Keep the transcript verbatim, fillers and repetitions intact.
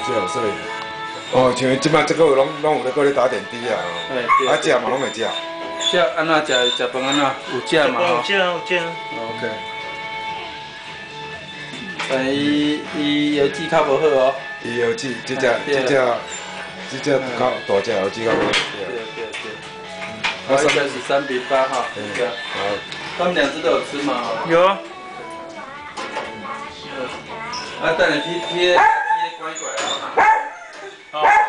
只有所以。哦，像即摆这个月拢拢有咧搁咧打点滴啊。啊，食嘛拢会食。 食安怎食？食饭安怎？有食嘛吼？ 有食有食。 OK。但伊伊药剂较无好哦。 伊药剂，即只即只即只较大只药剂较无好。 对对对。好，现在是三比八哈。对啊。好。他们两只都有吃嘛？ 有。 啊，等下去去去关一关啊。好。